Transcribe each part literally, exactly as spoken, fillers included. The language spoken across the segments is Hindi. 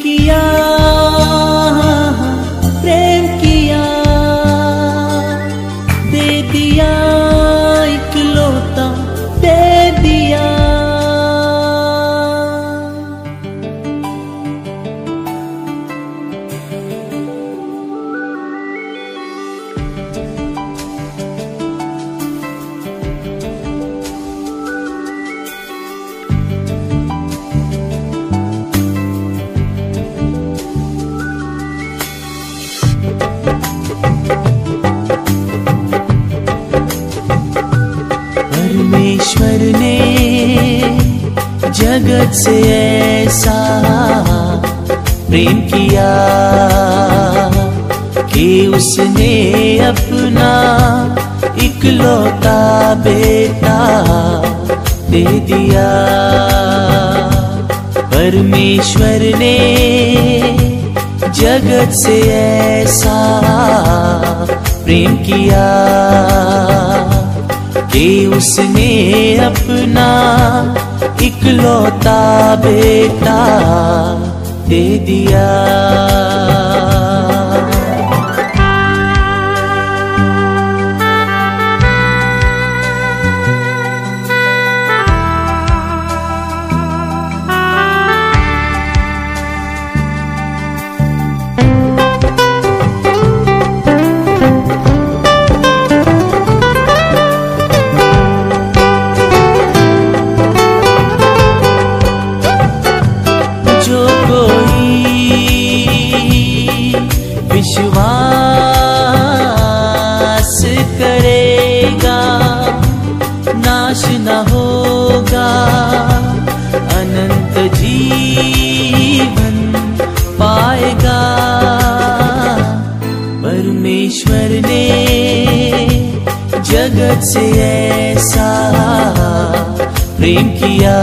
किया, प्रेम किया, दे दिया इकलौता दे दिया। परमेश्वर ने जगत से ऐसा प्रेम किया कि उसने अपना इकलौता बेटा दे दिया। परमेश्वर ने जगत से ऐसा प्रेम किया कि उसने अपना इकलौता बेटा दे दिया। विश्वास करेगा नाश न होगा, अनंत जीवन पाएगा। परमेश्वर ने जगत से ऐसा प्रेम किया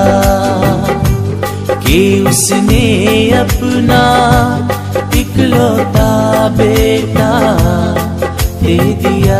कि उसने अपना इकलौता बेटा दे दिया।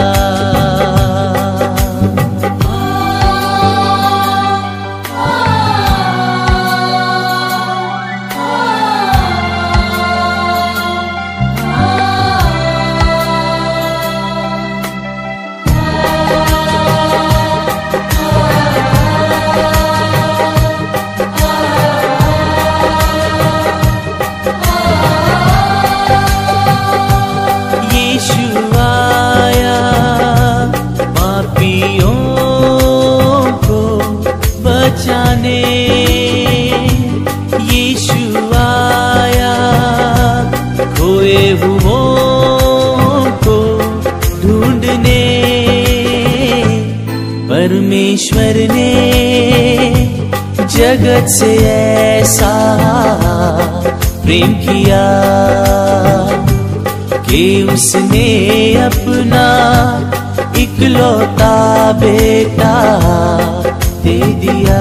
बचाने यीशु आया, खोए हुओं को ढूंढने। परमेश्वर ने जगत से ऐसा प्रेम किया कि उसने अपना इकलौता बेटा दे दिया।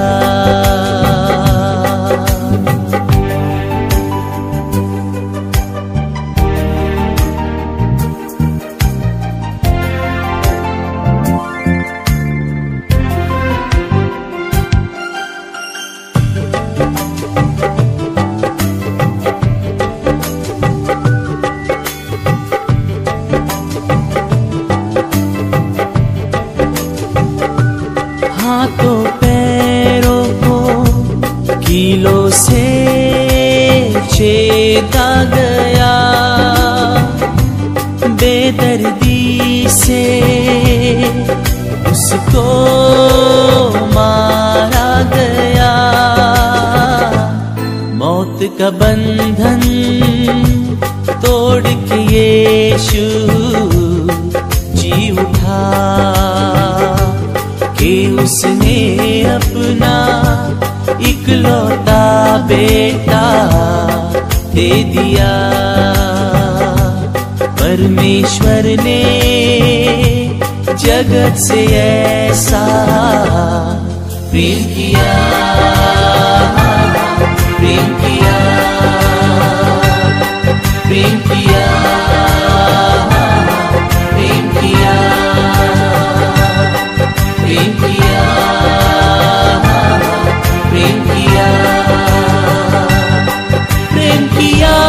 हाथों पैरों को कीलों से छेदा गया, बेदर्दी से उसको मारा गया। मौत का बंधन तोड़ के यीशु जी उठा कि उसने अपना इकलौता बेटा दे दिया। परमेश्वर ने जगत से ऐसा प्रेम किया, प्रेम किया, प्रेम किया, प्रेम किया, प्रेम किया, प्रेम किया, किया।